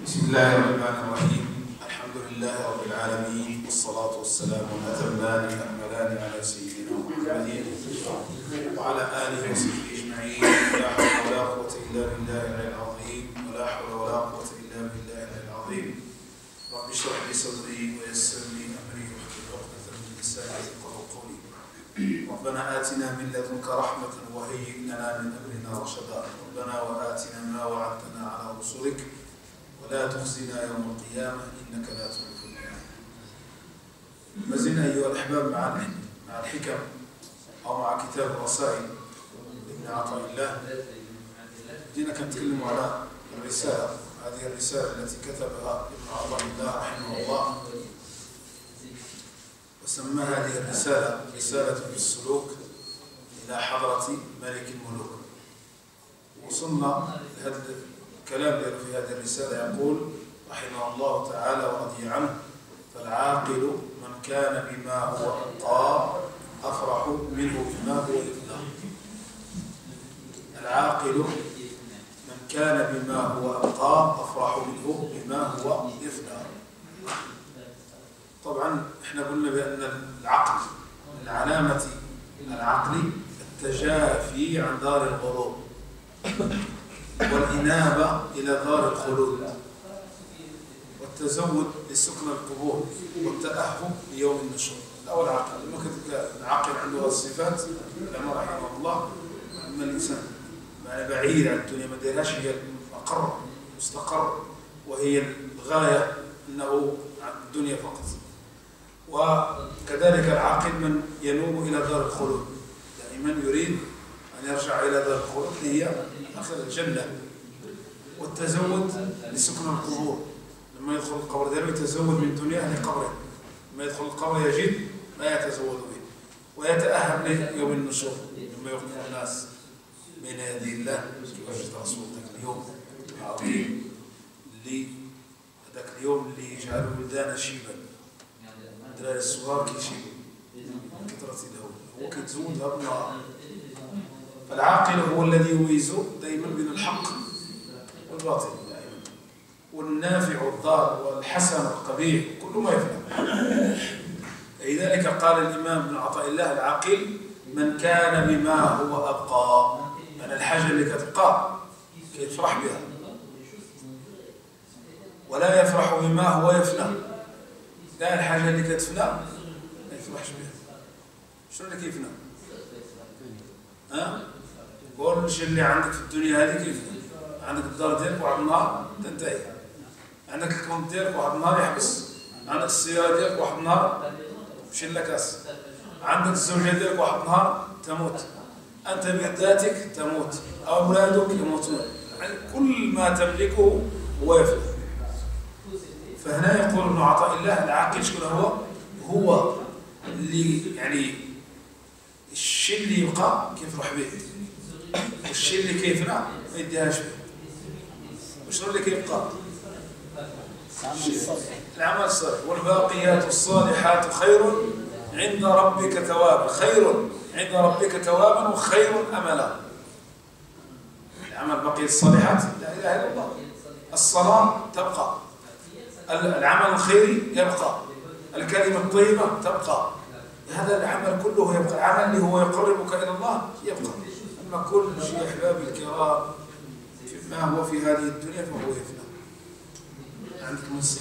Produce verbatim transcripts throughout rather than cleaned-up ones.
بسم الله الرحمن الرحيم. الحمد لله رب العالمين، والصلاة والسلام الأتمان الأكملان على سيدنا محمد وعلى آله وصحبه أجمعين. لا حول ولا قوة إلا بالله العلي العظيم، ولا حول ولا قوة إلا بالله العلي العظيم. رب اشرح لي صدري ويسر لي أمري واحلل عقدة من لساني يفقهوا قولي. ربنا آتنا من لدنك رحمة وهيئ لنا من أمرنا رشدا. ربنا وآتنا ما وعدتنا على رسلك ولا تخزنا يوم القيامة إنك لا تخلف الميعاد. ما زلنا أيها الأحباب مع مع الحكم أو مع كتاب الرسائل ابن عطاء الله. جينا كنتكلم على الرسالة، هذه الرسالة التي كتبها ابن عطاء الله رحمه الله، وسمى هذه الرسالة رسالة في السلوك إلى حضرة ملك الملوك. وصلنا لهذا الكلام في هذه الرسالة، يقول رحمه الله تعالى ورضي عنه: فالعاقل من كان بما هو أبقى أفرح منه بما هو يفنى. العاقل من كان بما هو أبقى أفرح منه بما هو يفنى. طبعا احنا قلنا بأن العقل من علامة العقل التجافي عن دار الغرور والإنابة إلى دار الخلود والتزود لسكن القبور والتأهب ليوم النشور. الأول عقل، لما كتب العاقل عنده الصفات لما رحمه الله، أما الإنسان يعني بعيد عن الدنيا، ما ديرهاش هي المقر مستقر، وهي الغاية أنه عن الدنيا فقط. وكذلك العاقل من ينوب إلى دار الخلود، دائما يريد أن يرجع إلى دار الخلود هي آخر الجنة. والتزود لسكن القبور، لما يدخل القبر دائما يتزود من دنيا أهل قبره، لما يدخل القبر يجد ما يتزود به. ويتأهب ليوم النشور، لما يوقف الناس بين يدي الله يوجد رسول ذاك اليوم العظيم، اللي هذاك اليوم اللي يجعل الولدان شيبا، الدراري الصغار كيشيبوا من كثرة الهول، هو كيتزود لها بالنهار. فالعاقل هو الذي يميز دائما بين الحق والباطل دائما، والنافع والضار والحسن والقبيح، كل ما يفهم. لذلك قال الإمام ابن عطاء الله: العاقل من كان بما هو أبقى، يعني الحاجة اللي كتبقى كيفرح بها، ولا يفرح بما هو يفنى. لا، الحاجة اللي كتفنى ما يفرحش بها. شنو اللي كيفنى؟ ها؟ قول الشيء اللي عندك في الدنيا هذه كيف؟ عندك الدار ديالك واحد النهار تنتهي، عندك الكونت ديالك واحد النهار يحبس، عندك السيارة ديالك واحد النهار تمشي لكاس، عندك الزوجة ديالك واحد النهار تموت، أنت بذاتك تموت، أولادك يموتون، يعني كل ما تملكه هو يفنى. فهنا يقول ابن عطاء الله: العاقل شكون هو؟ هو اللي يعني الشيء اللي يبقى كيفرح به، والشيء اللي كيفنى ما يديهاش به. وشنو اللي كيبقى؟ العمل الصالح. والباقيات الصالحات خير عند ربك ثوابا، خير عند ربك ثوابا وخير املا. العمل بقية الصالحات لا اله الا الله. الصلاة تبقى، العمل الخيري يبقى، الكلمة الطيبة تبقى، هذا العمل كله يبقى. العمل اللي هو يقربك إلى الله يبقى. أما كل شيء أحبابي الكرام ما هو في هذه الدنيا فهو يفنى. عندك منصب،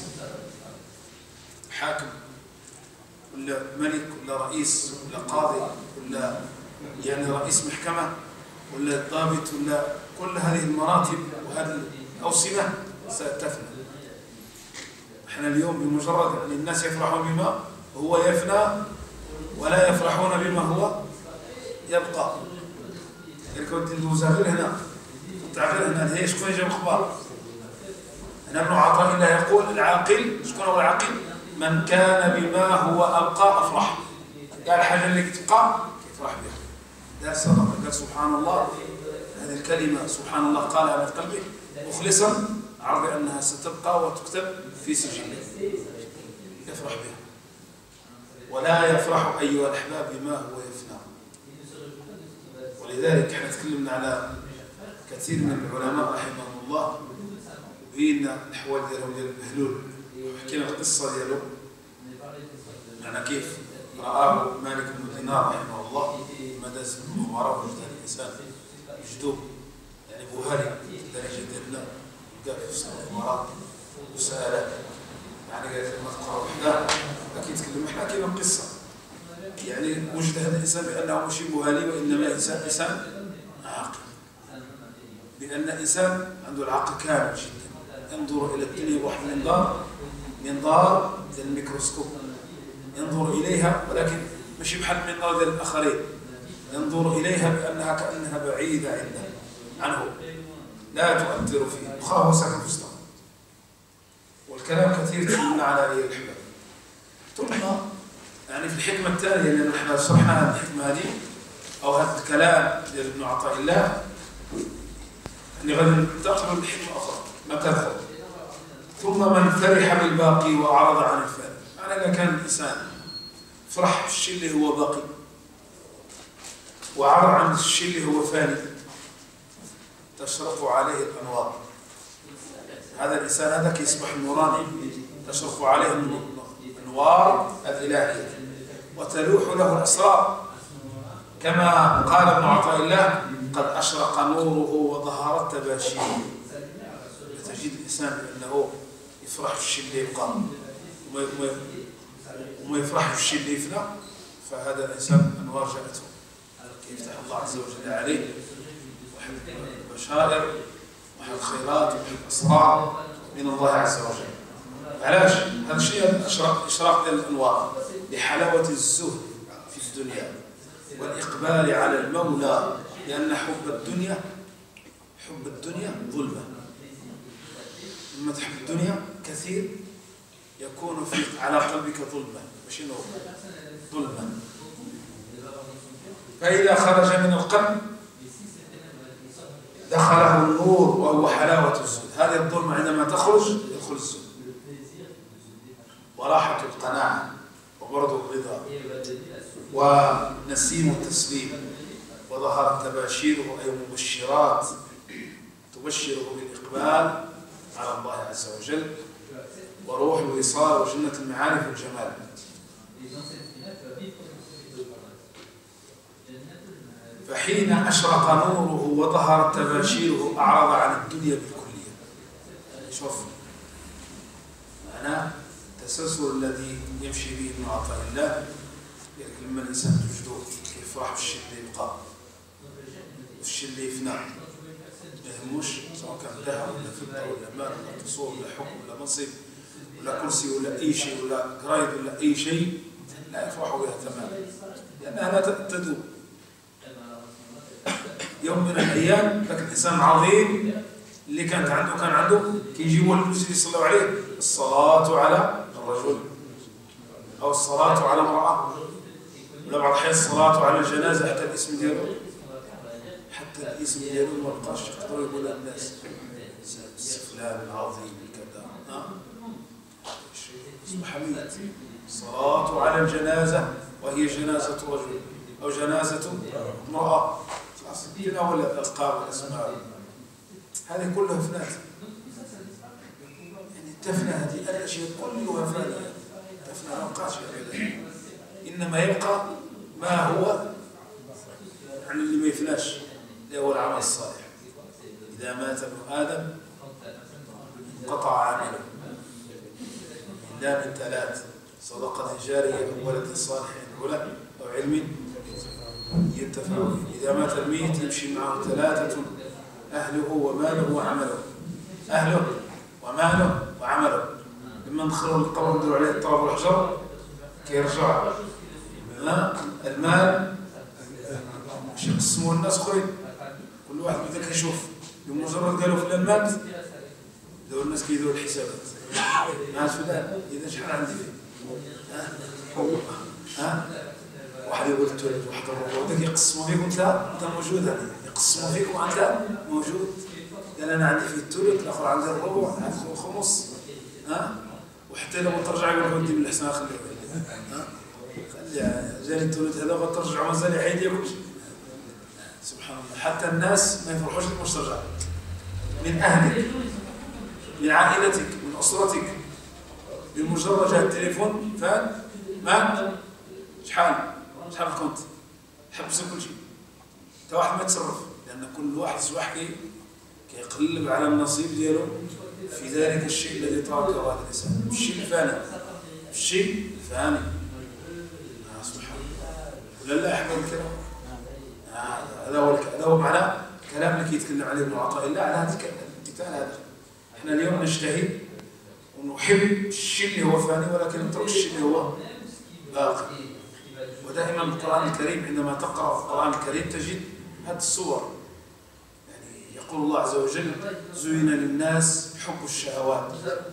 حاكم ولا ملك ولا رئيس ولا قاضي ولا يعني رئيس محكمة ولا ضابط ولا كل هذه المراتب وهذه الأوسمة ستفنى. احنا اليوم بمجرد ان الناس يفرحون بما هو يفنى ولا يفرحون بما هو يبقى. يعني كنت ندوز غير هنا، كنت غير هنا، هي شكون يجيب الاخبار؟ هنا ابن عطاء الله يقول: العاقل شكون هو العاقل؟ من كان بما هو ابقى افرح. قال الحاجه اللي تبقى يفرح بها. دار صدقه، قال سبحان الله، هذه الكلمه سبحان الله قالها من قلبه مخلصا، عرض انها ستبقى وتكتب في سجله، يفرح بها. ولا يفرح أيها الأحباب بما هو يفنى. ولذلك احنا تكلمنا على كثير من العلماء رحمهم الله وبين الأحوال ديالهم ديال البهلول، وحكينا القصة ديالو يعني كيف رآه مالك بن دينار رحمه الله لما داز من المغامرة وجد هذا الإنسان مجذوب يعني بوهري الدرجة ديالنا كاع في وسط المغامرات وسأله يعني قال لما تقرأ وحده كيتكلم حنا كاينه قصة يعني وجد هذا الإنسان بأنه ماشي مهالي وإنما إنسان إنسان عاقل، لأن إنسان عنده العقل كامل جدا، ينظر إلى الدنيا بواحد المنظار منظار ديال الميكروسكوب، ينظر إليها ولكن ماشي بحال المنظار ديال الآخرين، ينظر إليها بأنها كأنها بعيدة عنده عنه لا تؤثر فيه، وخا هو ساكن في وسطها والكلام كثير تكلمنا على أي الحباب. ثم يعني في الحكمة التالية لأن احنا شرحنا هذه الحكمة هذه أو هذا الكلام ديال ابن عطاء الله اللي غادي ننتقل لحكمة أخرى ما تدخل. ثم من فرح بالباقي وأعرض عن الفاني، معنى إذا كان الإنسان فرح بالشيء اللي هو باقي وأعرض عن الشيء اللي هو فاني تشرق عليه الأنوار، هذا الإنسان هذا كيصبح نوراني تشرق عليه الأنوار الإلهية وتلوح له الأسرار، كما قال ابن عطاء الله قد أشرق نوره وظهرت تباشيره. تجد الإنسان بأنه يفرح بالشيء اللي يبقى وما يفرح بالشيء اللي يفنى، فهذا الإنسان أنوار جاءته يفتح الله عز وجل عليه واحد البشائر واحد الخيرات واحد الأسرار من الله عز وجل. علاش؟ هذا الشيء إشراق ديال الأنوار لحلاوة الزهد في الدنيا والإقبال على المولى، لأن حب الدنيا حب الدنيا ظلمة، لما تحب الدنيا كثير يكون في على قلبك ظلمة، ماشي نور، ظلمة. فإذا خرج من القلب دخله النور وهو حلاوة الزهد، هذه الظلمة عندما تخرج يدخل الزهد وراحة القناعة وبرد الرضا ونسيم التسليم، وظهرت تباشيره أي مبشرات تبشره بالإقبال على الله عز وجل وروح الوصال وجنة المعارف والجمال. فحين أشرق نوره وظهرت تباشيره أعرض عن الدنيا بالكلية. شوف معناه التسلسل الذي يمشي به ابن عطاء الله، لما الإنسان تجده يفرح بالشيء اللي يبقى والشيء اللي يفنى ما يهموش، سواء كان ذهب ولا فضة ولا مال ولا قصور ولا حكم ولا منصب ولا كرسي ولا أي شيء ولا قرايد ولا أي شيء، لا يفرح بها تماما لأنها لا تدوم. يوم من الأيام ذاك الإنسان العظيم اللي كانت عنده كان عنده كيجيبوا المسجد يصلوا عليه الصلاة على الرجل أو الصلاة على المرأة ولا بعض الأحيان الصلاة على الجنازة حتى الاسم ديالو حتى الاسم ديالو ما بقاش يقدروا يقولوا الناس فلان العظيم كذا ها اسمه حميد. الصلاة على الجنازة وهي جنازة رجل أو جنازة امرأة، خلاص تناول الألقاب والأسماء هذه كلها فنات، يعني تفنى هذه الأشياء كلها فانية تفنى ما بقاش أبدا، إنما يبقى ما هو يعني اللي ما يفناش اللي هو العمل الصالح. إذا مات ابن آدم انقطع عمله إلا من ثلاث: صدقة جارية أو ولد صالح يدعو له أو علم ينتفع به. إذا مات الميت يمشي معه ثلاثة: أهله وماله وعمله. أهله وماله وعمله. لما ندخلوا للقبر نديروا عليه التراب والحجر كيرجع. المال باش يقسموه الناس خويا، كل واحد بدا كيشوف بمجرد قالوا فلان مات داو الناس كيديروا الحسابات. مات فلان إذا شحال عندي فيه؟ ها؟ ها؟ واحد يقول الثلث واحد الربع وداك يقسموا فيك وانت انت موجود هذه، يقسموا فيك وانت موجود. قال انا عندي فيه الثلث، الاخر عنده الربع، عنده الخمس. ها؟ وحتى لما ترجع يقول لك ودي من الاحسن خليه ها؟ خلي جاني الثلث هذا وترجع مازال يعيد ياكل. سبحان الله، حتى الناس ما يفرحوش لما ترجع من اهلك من عائلتك من أسرتك بمجرد جاء التليفون فات مات شحال شحال كنت حبسوا كل شيء حتى واحد ما يتصرف لأن كل واحد صباح كي كيقلب على النصيب ديالو في ذلك الشيء الذي تركه هذا الإنسان الشيء الفاني الشيء الفاني آه سبحان الله ولا لا أحباب الكرام آه هذا هو هذا هو معنى كلام اللي كيتكلم عليه ابن عطاء الله على هذا الامتثال هذا احنا اليوم نجتهد ونحب الشيء اللي هو فاني ولكن نترك الشيء اللي هو باقي ودائما القرآن الكريم عندما تقرأ القرآن الكريم تجد هذه الصور يعني يقول الله عز وجل زين للناس حب الشهوات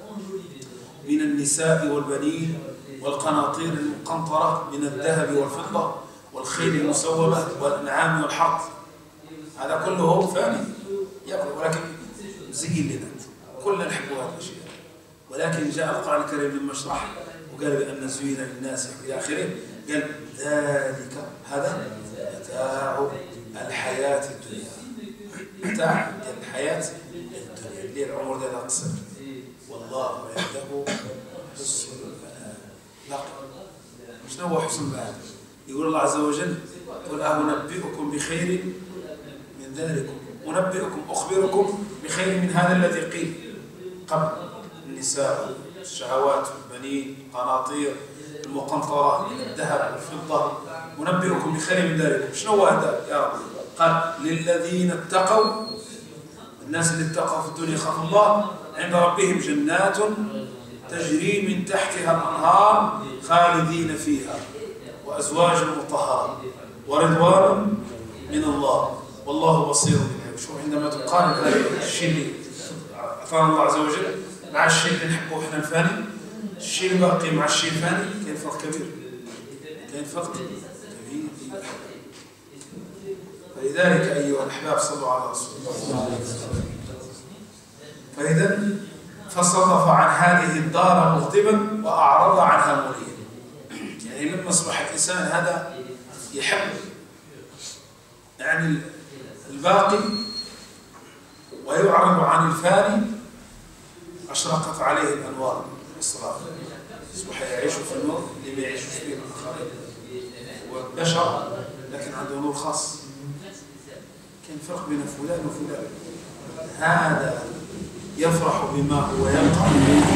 من النساء والبنين والقناطير المقنطرة من الذهب والفضة والخيل المسومة والأنعام والحرث هذا كله فاني يقول ولكن زين لنا كلنا نحب هذا الشيء ولكن جاء القرآن الكريم لما شرح وقال بأن زين للناس إلى آخره قال ذلك هذا متاع الحياة الدنيا متاع الحياة الدنيا اللي العمر ده قصر والله عنده حسن المآب شنو هو حسن المآب؟ يقول الله عز وجل قل أنبئكم بخير من ذلكم أنبئكم أخبركم بخير من هذا الذي قيل قبل النساء الشهوات والبنين قناطير المقنطرة من الذهب والفضة أنبئكم بخير من ذلك شنو هو هذا يا رب قال للذين اتقوا الناس اللي اتقوا في الدنيا خافوا الله عند ربهم جنات تجري من تحتها الأنهار خالدين فيها وأزواج مطهرة ورضوان من الله والله بصير بالعباد شوف عندما تقارن هذا الشيء اللي أعطانا الله عز وجل مع الشيء اللي نحبه احنا الفاني الشيء الباقي مع الشيء الفاني كاين فرق كبير كاين فرق كبير فلذلك أيها الأحباب صلوا على رسول الله فإذا فصرف عن هذه الدار مغضبا وأعرض عنها مريا يعني لما أصبح الإنسان هذا يحب يعني الباقي ويعرض عن الفاني أشرقت عليه الأنوار والصلاة أصبح يعيش في النور اللي ما يعيشش فيه الآخرين هو بشر لكن عنده نور خاص كان فرق بين فلان وفلان هذا يفرح بما هو يبقى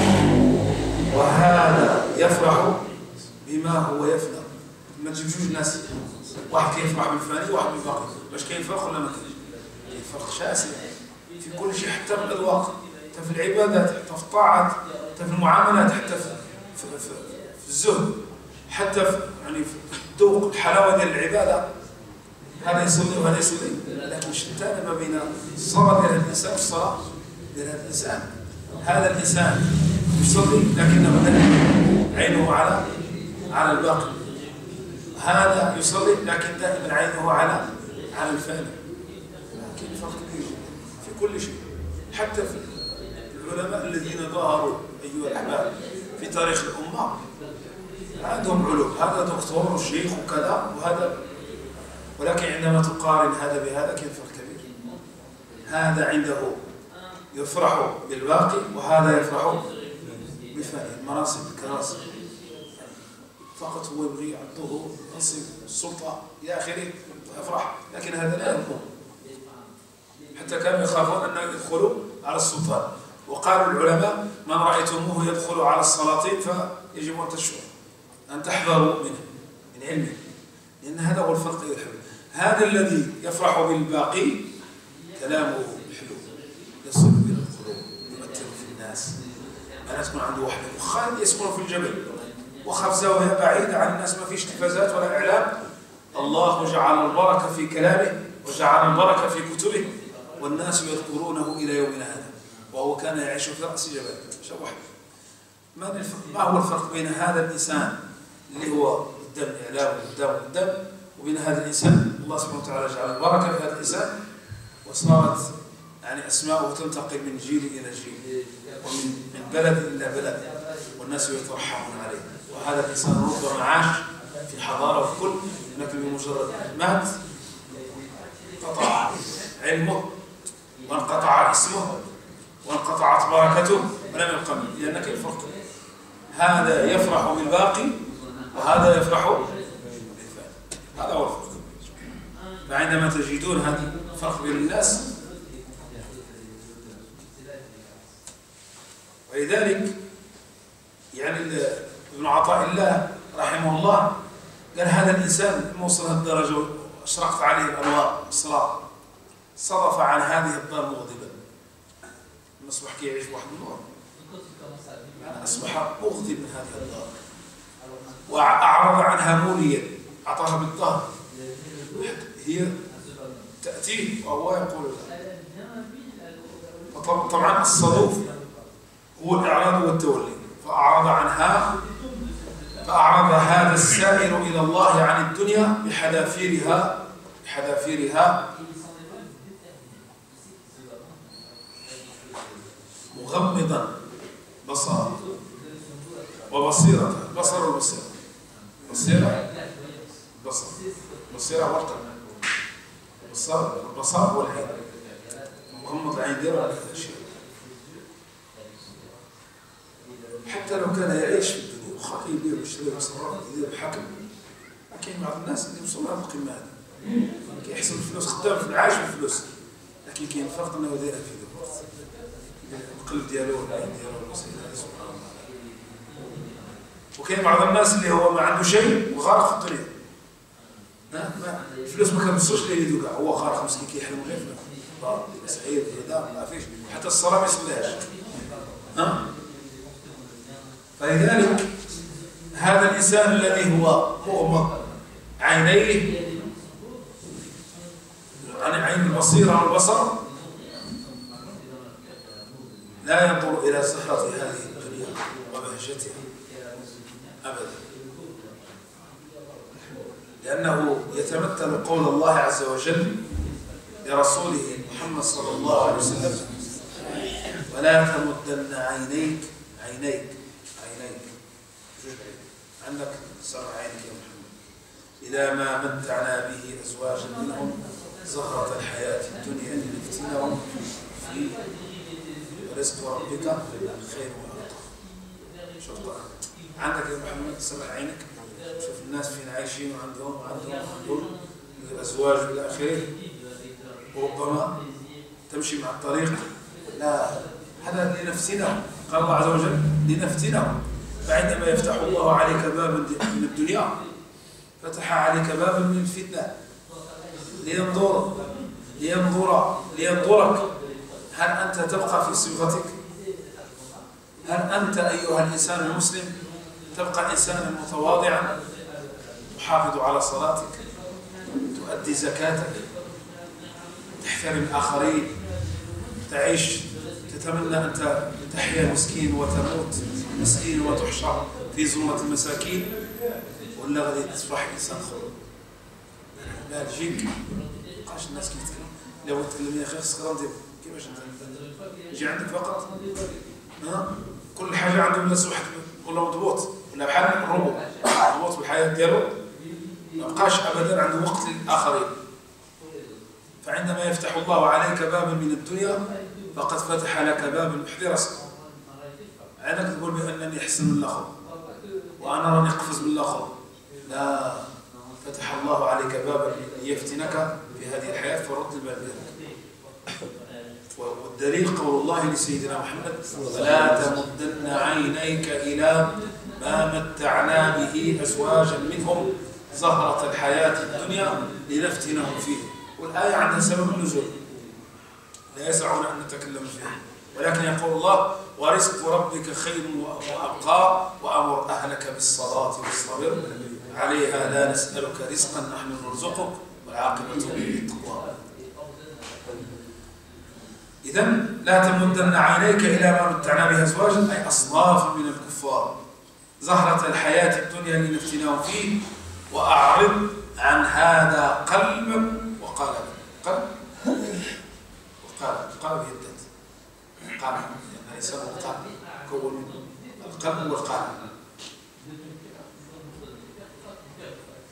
وهذا يفرح بما هو يفنى ما تجيب جوج ناس واحد كيفرح بالفاني وواحد بالباقي باش كاين فرق ولا ما كاينش كاين فرق شاسع في كل شيء حتى في الأذواق حتى في العبادات حتى في الطاعات حتى في المعاملات حتى في, في, في, في الزهد حتى في يعني في الذوق الحلاوة ديال العبادة هذا يصلي وهذا يصلي لكن شتان ما بين الصلاة ديال الإنسان والصلاة ديال هذا الإنسان هذا الإنسان يصلي لكنه عينه على على الباقي هذا يصلي لكن دائما عينه على على الفاني كاين فرق كبير في كل شيء حتى في العلماء الذين ظهروا أيها الأحباب في تاريخ الأمة عندهم علوم هذا دكتور وشيخ وكذا وهذا ولكن عندما تقارن هذا بهذا كاين فرق كبير هذا عنده يفرح بالباقي وهذا يفرح بالفاني المناصب الكراسي فقط هو يبغي عنده منصب السلطة إلى آخره يفرح لكن هذا لا يكون حتى كانوا يخافون أن يدخلوا على السلطان وقالوا العلماء من رأيتموه يدخل علعلى السلاطين فيجب أن تشعروا أن تحذروا منه من علمه لأن هذا هو الفرق يا الحبيب هذا الذي يفرح بالباقي كلامه الحلو يصل إلى القلوب يؤثر في الناس أنا تكون عنده واحد مخان يسكن في الجبل وخاف زاوية بعيدة عن الناس ما فيش تلفازات ولا إعلام الله جعل البركة في كلامه وجعل البركة في كتبه والناس يذكرونه إلى يومنا هذا وهو كان يعيش في رأس جبل شوح ما, ما هو الفرق بين هذا الإنسان اللي هو قدام الإعلام وقدام قدام وبين هذا الإنسان الله سبحانه وتعالى جعل البركة في هذا الإنسان وصارت يعني أسماءه تنتقل من جيل إلى جيل ومن من بلد إلى بلد والناس يترحمون عليه وهذا الإنسان ربما عاش في حضارة وفي كل لكن بمجرد مات قطع علمه وانقطع اسمه وانقطعت بركته ولم يبق منه، لأنك الفرق هذا يفرح بالباقي وهذا يفرح بالفعل، هذا هو الفرق. فعندما تجدون هذا الفرق بين الناس، ولذلك يعني ابن عطاء الله رحمه الله قال هذا الإنسان موصل هذه الدرجة واشرقت عليه الأنوار الصراط، صرف عن هذه الدار مغضبا، أصبح كي يعيش واحد النور، يعني أصبح مغضب من هذه الدار، وأعرض عنها موليا، أعطاها بالظهر، هي تأتيه وهو يقول لا. طبعا الصدوف هو الإعراض والتولي، فأعرض عنها، فأعرض هذا السائر إلى الله عن الدنيا بحذافيرها بحذافيرها مغمضا بصره وبصيرته، بصر والبصيرة، بصيرة بصر، بصيرة والقلب، البصر البصر والعين، مغمض العين ديره على هذا الشيء. حتى لو كان يعيش في الدنيا وخاطئ يدير ويشتري ويصرف يدير بحكم، لكن بعض الناس اللي يوصلوا لهذه القمة هذه كيحسب الفلوس خدام في العاش بالفلوس، لكن كاين فرق انه داير في ذاك الوقت القلب ديالو والعين ديالو والمسائل هذه سبحان الله. وكاين بعض الناس اللي هو ما عنده شيء وغارق في الدنيا، ما الفلوس ما كنبصوش ليه يدو كاع، هو غارق مسكين كيحلم غير في سعيد هذا ما فيش حتى الصلاه ما يصليهاش. ها فلذلك هذا الإنسان الذي هو مغمض عينيه عن عين البصيرة والبصر لا ينظر إلى زهرة هذه الدنيا وبهجتها أبدا، لأنه يتمثل قول الله عز وجل لرسوله محمد صلى الله عليه وسلم: ولا تمدن عينيك عينيك عينيك عندك سبع عينك يا محمد إلى ما متعنا به أزواجا منهم زهرة الحياة الدنيا لنفتنهم فيه ورزق ربك خير وأبقى. شوف عندك يا محمد سبع عينك، شوف الناس فين عايشين وعندهم عندهم عندهم الأزواج إلى آخره، وربما تمشي مع الطريق، لا هذا لنفتنهم، قال الله عز وجل لنفتنهم. فعندما يفتح الله عليك بابا من الدنيا فتح عليك بابا من الفتنة لينظر لينظر لينظرك هل أنت تبقى في صفتك؟ هل أنت أيها الإنسان المسلم تبقى إنسانا متواضعا تحافظ على صلاتك، تؤدي زكاتك، تحترم الآخرين، تعيش تتمنى أن تحيا مسكين وتموت مسكين وتحشر في ظلمة المساكين، ولا غادي تصبح إنسان خلق؟ لا تجيك مابقاش الناس كيتكلم، لو تكلم يا أخي خصك غندير كيفاش أنت يجي عندك فقط ها كل حاجة عنده الناس واحد ولا مضبوط ولا بحال الروبو مضبوط بالحياة ديالو، مابقاش أبدا عنده وقت للآخرين. فعندما يفتح الله عليك بابا من الدنيا فقد فتح لك بابا احذر راسك، عندك تقول بأنني أحسن من الآخر وأنا راني أقفز من الآخر، لا، فتح الله عليك بابا ليفتنك في هذه الحياة فرد الباب لك. والدليل قول الله لسيدنا محمد: ولا تمدن عينيك إلى ما متعنا به أزواجا منهم زهرة الحياة الدنيا لنفتنهم فيه. والآية عندها سبب النزول لا يسعنا أن نتكلم فيها، ولكن يقول الله: ورزق ربك خير وأبقى وأمر أهلك بالصلاة واصطبر عليها لا نسألك رزقا نحن نرزقك والعاقبة للتقوى. إذن لا تمدن عينيك إلى ما متعنا به أزواجا أي أصنافا من الكفار زهرة الحياة الدنيا لنفتناهم فيه، وأعرض عن هذا قلب وقالب. قلب وقالب، قالب هي الذات، قالب يعني الإنسان قالب كون منه القلب والقالب.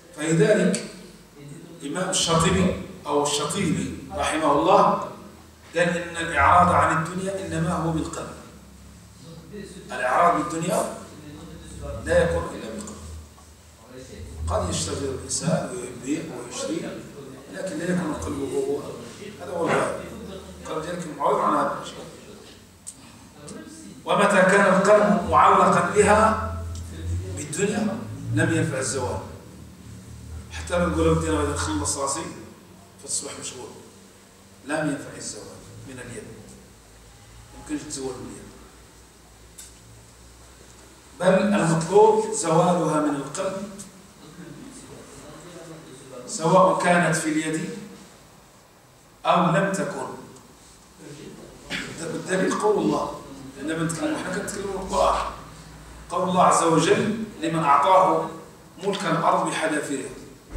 فلذلك الإمام الشاطبي أو الشاطبي رحمه الله قال إن الإعراض عن الدنيا إنما هو بالقلب. الإعراض بالدنيا لا يكون إلا بالقلب. قد يشتغل الإنسان ويبيع ويشتري لكن لا يكون قلبه هو هذا هو الغالب. القلب ذلك معرض عن هذا الشيء. ومتى كان القلب معلقا بها بالدنيا لم ينفع الزواج. حتى لو نقول بدينا بدنا نخلص راسي فتصبح مشغول لم ينفع الزواج من اليد. يمكنش تزوج من اليد، بل المطلوب زوالها من القلب سواء كانت في اليد أو لم تكن. بالدليل قول الله، لما نتكلم احنا كنتكلموا القرآن، قول الله عز وجل لمن أعطاه ملك الأرض بحذافيرها.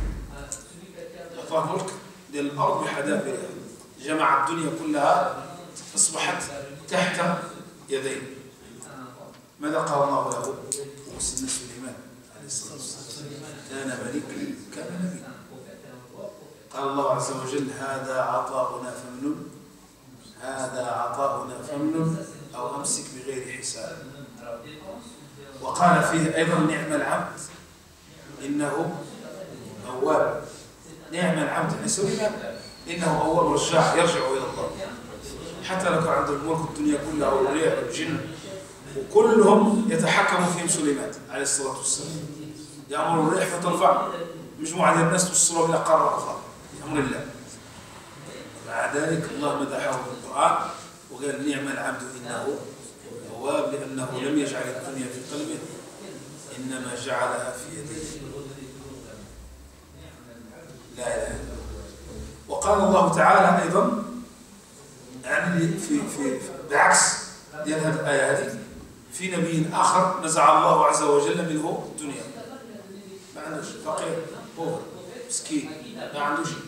أعطاه ملك للأرض بحذافيرها، جمع الدنيا كلها أصبحت تحت يديه. ماذا قال الله له؟ سيدنا سليمان عليه الصلاة والسلام كان ملكا كان نبيا. قال الله عز وجل هذا عطاؤنا فمنن، هذا عطاؤنا فمنن أو أمسك بغير حساب. وقال فيه أيضا نعم العبد إنه أواب. نعم العبد يعني سليمان إنه أواب رجاع يرجع إلى الله. حتى لو كان عنده الملك الدنيا كلها والريح والجن وكلهم يتحكم فيهم سليمان عليه الصلاة والسلام. يأمر الريح فترفع مجموعة من الناس توصلوا إلى قارة أخرى بأمر الله. مع ذلك الله مدحه في القرآن وقال نعم العبد إنه أواب لأنه لم يجعل الدنيا في قلبه إنما جعلها في يديه. لا إله إلا الله. وقال الله تعالى أيضا يعني في في بعكس ديال هذه الآية هذه في نبي آخر نزع الله عز وجل منه الدنيا، ما عندوش، فقير هو مسكين ما عنده شيء.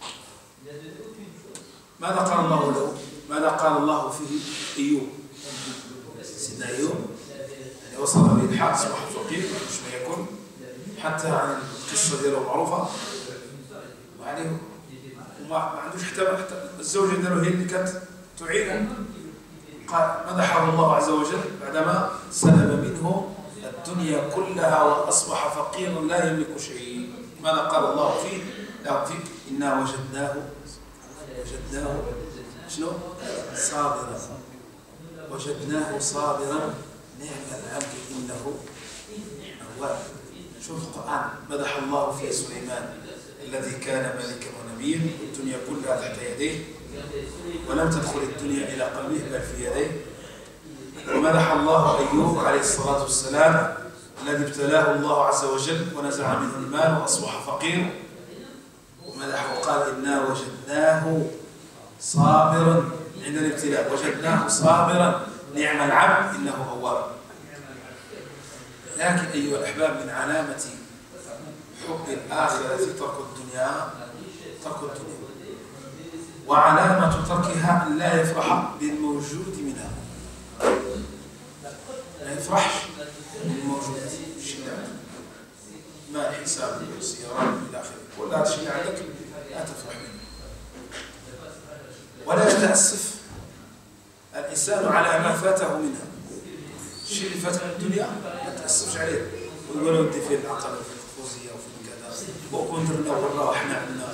ماذا قال الله له؟ ماذا قال الله فيه أيوب؟ سيدنا أيوب يعني وصل به الحال أصبح فقير مش ما يكون، حتى عن القصة دياله معروفة وعليه وما ما عندوش حتى حتى الزوجة دياله هي اللي كانت تعينه. قال مدحه الله عز وجل بعدما سلب منه الدنيا كلها وأصبح فقيرا لا يملك شيء. ماذا قال الله فيه؟ لا فيه إنا وجدناه وجدناه شنو؟ صابرا وجدناه صابرا نعم العبد إنه أواب. شوف القرآن مدح الله فيه سليمان الذي كان ملكا ونبيا والدنيا كلها تحت يديه ولم تدخل الدنيا إلى قلبه بل في يديه. ومدح الله أيوب عليه الصلاة والسلام الذي ابتلاه الله عز وجل ونزع منه المال وأصبح فقير، ومدحه وقال إنا وجدناه صابرا عند الابتلاء، وجدناه صابرا نعم العبد إنه أواب. لكن أيها الأحباب من علامة حب الآخرة ترك الدنيا ترك الدنيا، وعلامة تركها أن لا يفرح بالموجود منها، ما يفرحش بالموجود ما حساب السيارات إلى آخره، كل هذا الشيء عندك لا تفرح منه. ولا يتأسف الإنسان على ما فاته منها. الشيء اللي فات من الدنيا ما تأسفش عليه ويقول ودي في العقل وفي الخصوصية وفي كذا وكون درنا والله احنا عندنا،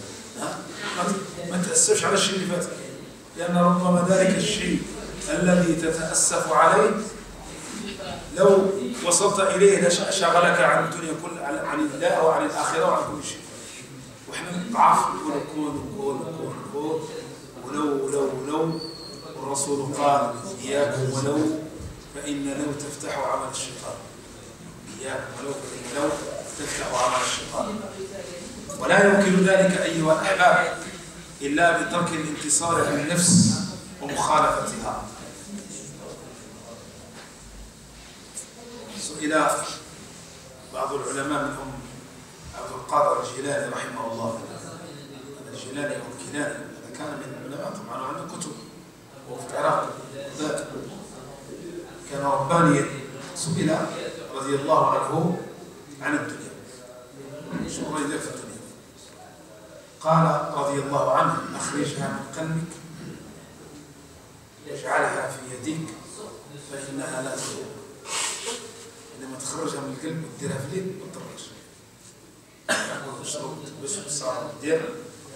ما تأسفش على الشيء اللي فات، لأن ربما ذلك الشيء الذي تتأسف عليه لو وصلت إليه لشغلك عن الدنيا كل عن الله وعن الآخرة وعن كل شيء. وإحنا ضعاف نقول كون كون كون كون ولو ولو ولو والرسول قال إياكم ولو فإن لو تفتح عمل الشيطان. إياكم ولو فإن لو تفتح عمل الشيطان. ولا يمكن ذلك أيها الأحباب إلا بترك الانتصار للنفس ومخالفتها. سئل بعض العلماء منهم عبد القادر الجيلاني رحمه الله، الجيلاني والكيلاني هذا كان من العلماء طبعا وعنده كتب وفي العراق ذاك كان ربانيا. سئل رضي الله عنه عن الدنيا، شو رأيك في الدنيا؟ قال رضي الله عنه أخرجها من قلبك واجعلها في يديك فإنها لا تضر. لما تخرجها من القلب وتديرها في اليد ما تضرش. تاكل وتشرب وتلبس وتصار وتدير.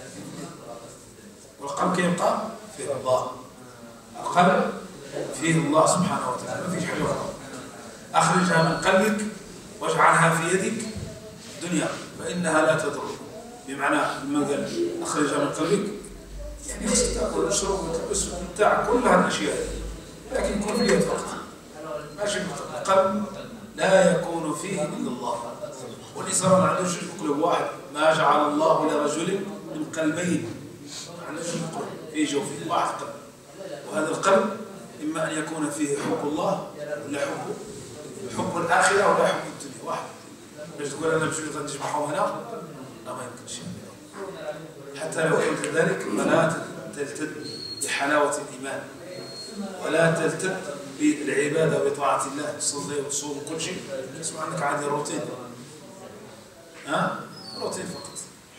والقلب كيبقى فيه الله. القلب فيه الله سبحانه وتعالى، ما فيش حاجة أخرى. أخرجها من قلبك واجعلها في يدك دنيا فإنها لا تضر. بمعنى لما قال أخرجها من قلبك يعني خصك تاكل وتشرب وتلبس وتمتع كل هذه الأشياء، لكن يكون في اليد فقط. ماشي القلب لا يكون فيه إلا الله. والإنسان ما عندوش يقول واحد ما جعل الله لرجل من قلبين، ما عندوش يقول في جوفه واحد قلب. وهذا القلب إما أن يكون فيه حب الله ولا حب حب الآخرة ولا حب الدنيا، واحد. باش تقول أنا بشوي غنجمعهم هنا لا ما يمكنش. حتى لو قلت ذلك فلا تلتد بحلاوة الإيمان ولا تلتد بالعبادة وطاعة الله، تصلي وتصوم وكل شيء، اسمع أنك عادي روتين. ها؟ روتين فقط.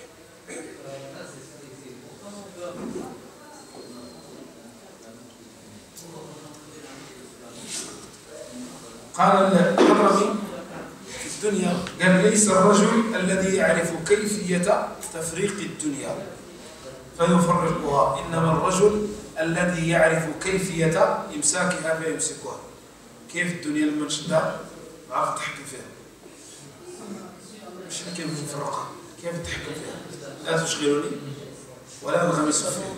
قال الحضرمي في الدنيا قال ليس الرجل الذي يعرف كيفية تفريق الدنيا فيفرقها، إنما الرجل الذي يعرف كيفية إمساكها فيمسكها. كيف الدنيا لما نشدها نعرف نتحكم فيها، مش كيف نفرقها، كيف نتحكم فيها. لا تشغلني ولا انغمس فيها.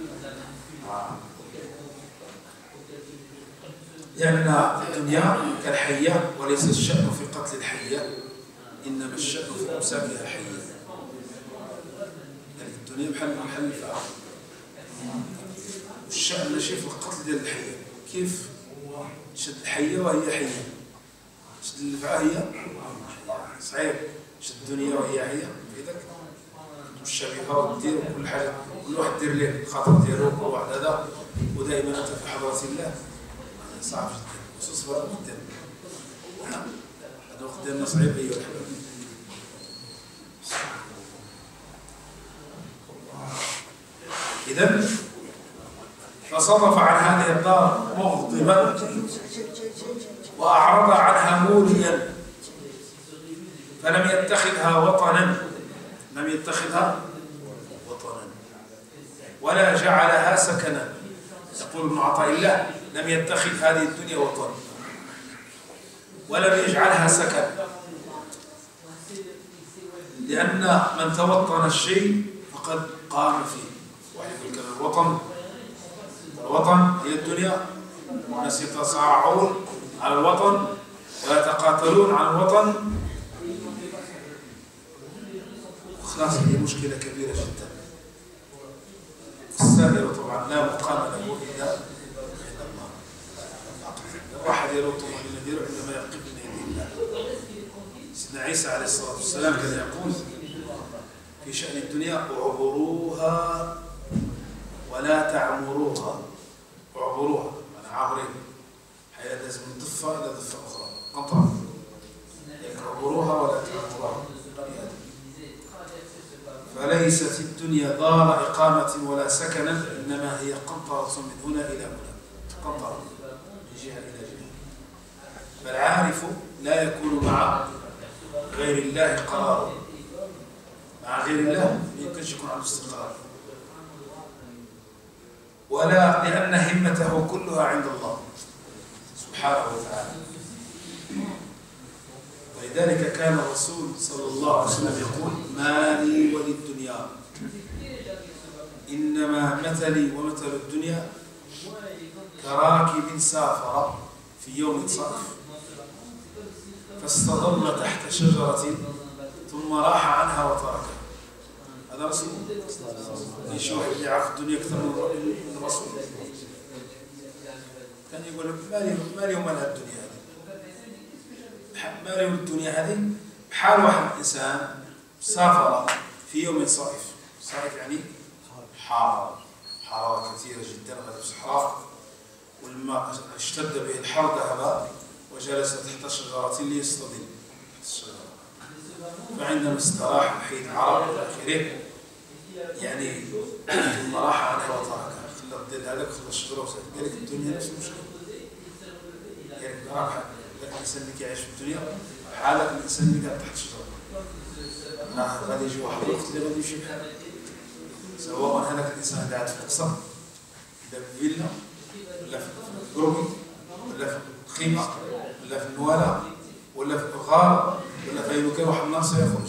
لأن الدنيا كالحية وليس الشأن في قتل الحية، إنما الشأن في إمساكها حية. يعني الدنيا محل محل الفعل، الشأن ماشي في القتل ديال الحية. كيف شد الحية وهي حية، شد الفعل هي صعيب، شد الدنيا وهي حية بيدك تشابهها وتدير كل حاجة، كل واحد دير ليه الخاطر ديالو كل واحد هذا، ودائما أنت في حضرة الله صعب جدا، خصوصا هذا القدام. هذا قدامنا صعيب أيها الأحباب. إذن فصرف عن هذه الدار مغضبا وأعرض عنها موليا، فلم يتخذها وطنا، لم يتخذها وطنا ولا جعلها سكنا. يقول ابن عطاء الله لم يتخذ هذه الدنيا وطنا ولم يجعلها سكنا، لأن من توطن الشيء فقد قام فيه. واحد يقول كان الوطن الوطن هي الدنيا، والناس يتصارعون على الوطن ويتقاتلون على الوطن، خلاص هي مشكلة كبيرة جدا. السائر طبعا لا مقام له إلا عند الله. الواحد يلوطه لنذيره عندما يقف بين يدي الله. سيدنا عيسى عليه الصلاة والسلام كان يقول في شأن الدنيا اعبروها ولا تعمروها. اعبروها أنا عابرين، حياة لازم من ضفة إلى ضفة أخرى، قنطرة. اعبروها ولا تعمروها. فليست الدنيا دار إقامة ولا سكنا، إنما هي قنطرة من هنا إلى هنا، قنطرة من جهة إلى جهة. فالعارف لا يكون مع غير الله قرار، مع غير الله ما يمكنش يكون عنده استقرار، ولا لأن همته كلها عند الله سبحانه وتعالى. ولذلك كان الرسول صلى الله عليه وسلم يقول ما لي وللدنيا إنما مثلي ومثل الدنيا كراكب سافر في يوم صائف فاستظل تحت شجرة ثم راح عنها وتركها. هذا رسول ايش واحد يعرف الدنيا أكثر من الرسول. كان يقول ما لي ما لي وما لها الدنيا هذه، ما لي الدنيا هذه بحال واحد الإنسان سافر في يوم صائف. صائف يعني حار، حرارة كثيرة جدا، غادي في الصحراء، والماء اشتد به الحر ذهب وجلس تحت شجرة ليستظل تحت الشجرة، فعندما استراح حيث عرق إلى آخره يعني ثم راح عنها وتركها، خلى ديال هذاك خلص الشجره وسال قال لك الدنيا نفس المشكل. قال لك رابحه الانسان اللي كيعيش في الدنيا بحال الانسان اللي قاعد تحت الشجره. راه غادي يجي واحد الوقت اللي غادي يمشي بحال سواء هذاك الانسان قاعد في القصر ولا في فيلا ولا في الكروبي ولا في الخيمه ولا في النواله ولا في الغار ولا في اي مكان. واحد النهار سيخرج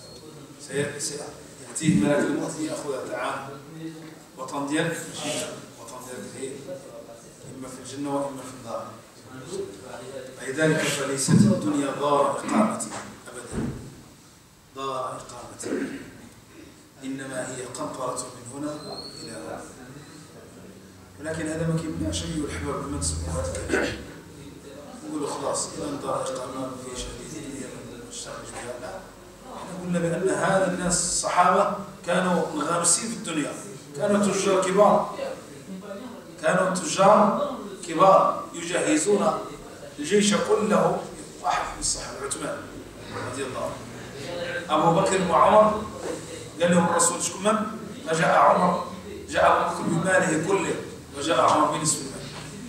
سياتيه ملك الموت ليأخذ تعال الوطن ديالك ماشي الوطن ديالك هي اما في الجنه واما في النار. فلذلك فليست الدنيا دار اقامه ابدا، دار اقامه، انما هي قنطره من هنا الى هنا. ولكن هذا ما كيمنعش ايها الاحباب لما تسمعوا هذا الكلام نقولوا خلاص اذا دار اقامه ما فيش هذه الدنيا ما نشتغلش بها. لا، احنا قلنا بان هذا الناس الصحابه كانوا غارسين في الدنيا، كانوا تجار كبار، كانوا تجار كبار يجهزون الجيش كله. واحد من الصحابه عثمان رضي الله عنه، ابو بكر وعمر قال لهم الرسول شكون من؟ ما جاء عمر، جاء ابو بكر بماله كله وجاء عمر بنصف المال.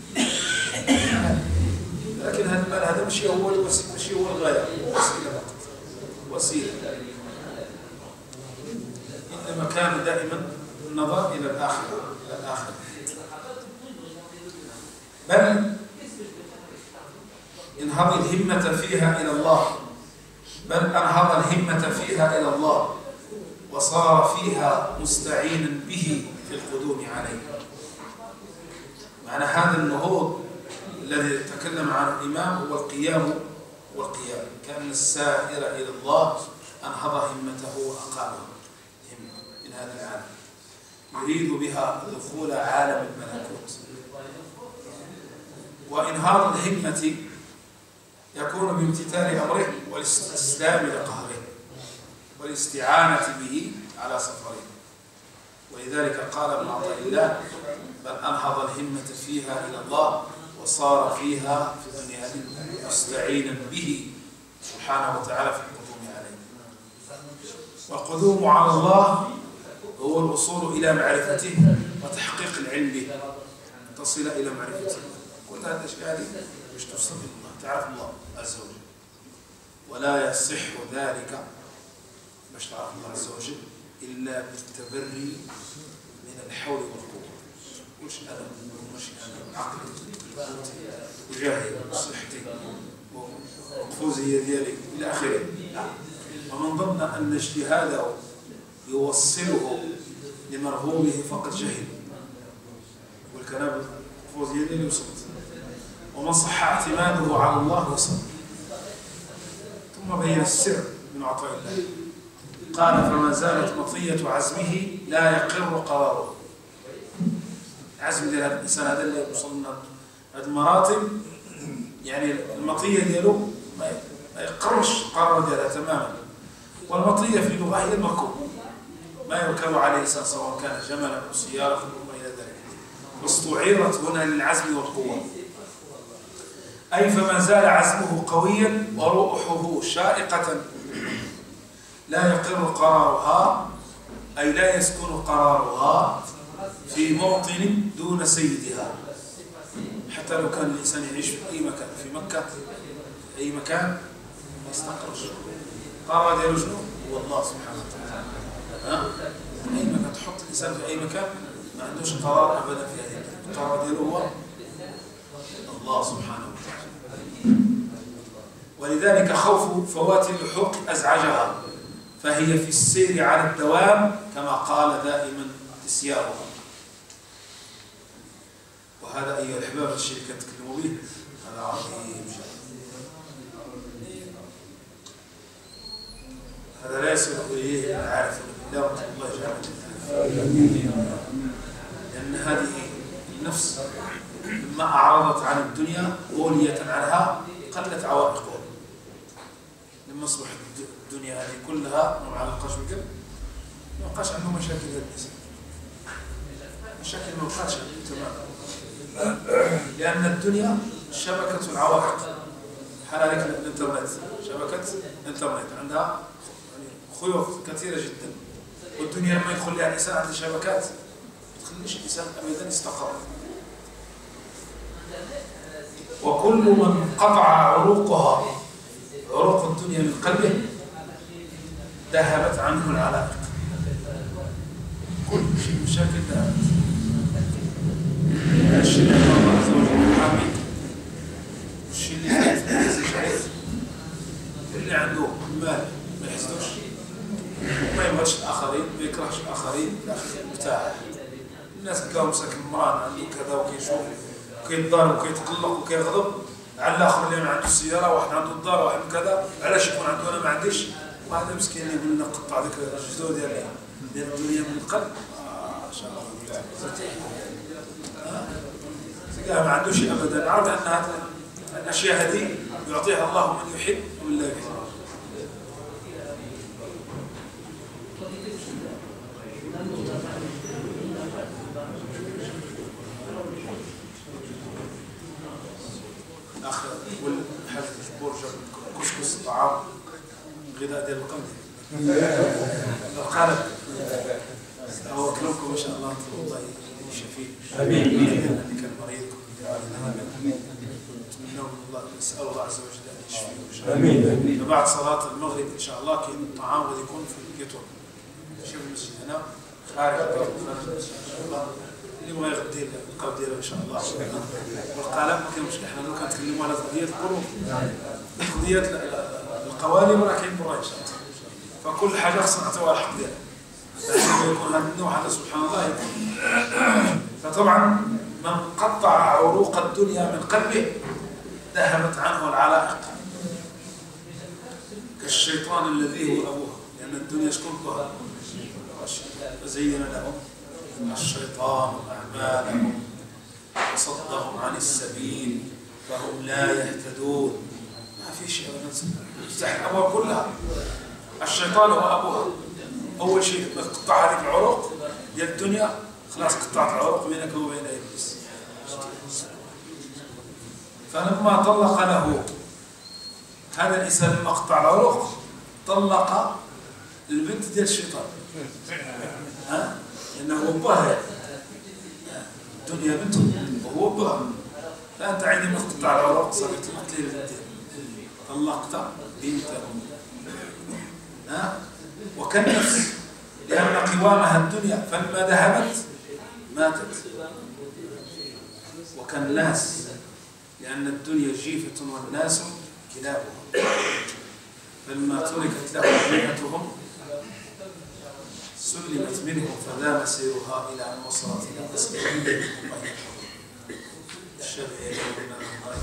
لكن هذا المال هذا ماشي هو الوسيله، ماشي هو الغايه، وسيله فقط، وسيله. انما كان دائما النظر الى الاخره، الى الاخره. بل انهض الهمه فيها الى الله، بل انهض الهمه فيها الى الله وصار فيها مستعينا به في القدوم عليه. معنى هذا النهوض الذي تكلم عنه الإمام هو القيام، والقيام كان السائر إلى الله أنهض همته وأقامه همة من هذا العالم يريد بها دخول عالم الملكوت. وإنهاض الهمة يكون بامتثال أمره والاستسلام لقهره والاستعانة به على سفره. ولذلك قال ابن عطاء الله بل أنهض الهمة فيها إلى الله وصار فيها في الدنيا مستعينا به سبحانه وتعالى في القدوم عليه. والقدوم على الله هو الوصول إلى معرفته وتحقيق العلم به، تصل إلى معرفته. كل هذه الأشياء باش توصل الله، تعرف الله عز وجل. ولا يصح ذلك باش تعرف الله عز وجل إلا بالتبري من الحول والقوة. مش أنا مش أنا عقلي وجاهي وصحتي وفوزية ديالي إلى آخره. ومن ضمن أن اجتهاده يوصله لمرغوبه فقد جهل، والكلام الفوزية ديالي وصلت. ومن صح اعتماده على الله وصل. ثم بين السر من عطاء الله قال فما زالت مطية عزمه لا يقر قراره. عزم ديال هذا الانسان هذا اللي وصلنا هذه المراتب، يعني المطيه ديالو ما يقرش القرار ديالها تماما. والمطيه في اللغه هي المركوب، ما يركب عليه الانسان سواء كان جملا او سياره وما الى ذلك. واستعيرت هنا للعزم والقوه، اي فما زال عزمه قويا وروحه شائقه لا يقر قرارها، اي لا يسكن قرارها في موطن دون سيدها. حتى لو كان الإنسان يعيش في أي مكان، في مكة في أي مكان ما يستقرش. قرار ديالو شنو؟ هو الله سبحانه وتعالى. ها؟ في أي مكان تحط الإنسان في أي مكان ما عندوش قرار أبدا في هذه المكان. القرار ديالو هو الله سبحانه وتعالى. ولذلك خوف فوات اللحوق أزعجها، فهي في السير على الدوام كما قال دائما تسيارها. وهذا أيها الأحباب الشيء اللي كنتكلموا به هذا عظيم جدا. هذا لا يسبق إليه العارف بالله الله يجعله. لأن هذه النفس لما أعرضت عن الدنيا ولية عنها قلت عوائقها. لما أصبحت الدنيا هذه كلها ما معلقاش بالقلب ما بقاش عنده مشاكل هذا الإنسان. مشاكل ما بقاش تماما. لأن الدنيا شبكة العوائق. حالك الانترنت، شبكة الانترنت عندها خيوط كثيرة جدا. والدنيا لما يدخل لها الإنسان عند شبكات تخليش الإنسان أبدا يستقر. وكل من قطع عروقها عروق الدنيا من قلبه ذهبت عنه العلائق. كل شيء مشاكل ذهبت. الشيء اللي الله عز وجل حامي والشيء اللي فات يزيد عليه. اللي عنده مال ما يحسدوش، ما يبغاش الآخرين، ما يكرهش الآخرين، مرتاح. الناس تلقاهم ساكن مران عنده كذا وكيشوف وكيتضارب وكيتقلق وكيغضب على الآخر اللي ما عنده السيارة، واحد عنده الدار واحد كذا، علاش يكون عنده أنا ما عنديش؟ وهذا مسكين يقول لنا قطع ذاك الجذور ديال ديال الدنيا من القلب. آه إن شاء الله. تلقاه ما عندوش أبدا. عرف أن هذه الأشياء هذه يعطيها الله من يحب ومن لا يحب. الأخ يقول حاجة برجة كسكس طعام غذاء ديال القلب. القلب هو كلكم إن شاء الله الله يشفيه. آمين. اللي كان مريض نتمنى الله نسأل الله عز وجل أن يشفيه. آمين. فبعد صلاة المغرب إن شاء الله كاين الطعام غادي يكون في الكيتون. شوف المسجد هنا خارج خارج المسجد إن شاء الله. اللي بغى يغدي القلب ديالو إن شاء الله. والقلب ما كاينش. حنا لو كنتكلموا على قضية القلوب، قضية القوالب راه كاين برا إن شاء الله. فكل حاجة خصنا نعطيوها الحق ديالها. لازم يكون هذا النوع هذا سبحان الله يكون. فطبعا من قطع عروق الدنيا من قلبه ذهبت عنه العلائق كالشيطان الذي هو أبوها. لأن الدنيا شكون أبوها؟ وزين لهم الشيطان أعمالهم وصدهم عن السبيل فهم لا يهتدون. ما في شيء تفتح الأبواب كلها. الشيطان هو أبوها. أول شيء تقطع هذه العروق ديال الدنيا، خلاص قطعت العروق بينك وبين إبليس. فلما طلق له هذا الإنسان لما قطع العروق طلق البنت ديال الشيطان. ها؟ لأنه هو أبوها. الدنيا بنته وهو أبوها. فأنت عندما ما تقطع العروق صارت تقتل البنت. طلقت بنته. ها؟ وكالنفس لأن قوامها الدنيا فلما ذهبت ماتت. وكالناس لأن الدنيا جيفة والناس كلابها. فلما تركت له دنيتهم سلمت منهم فدام سيرها إلى أن وصلت إلى أسفل الشبه يقولون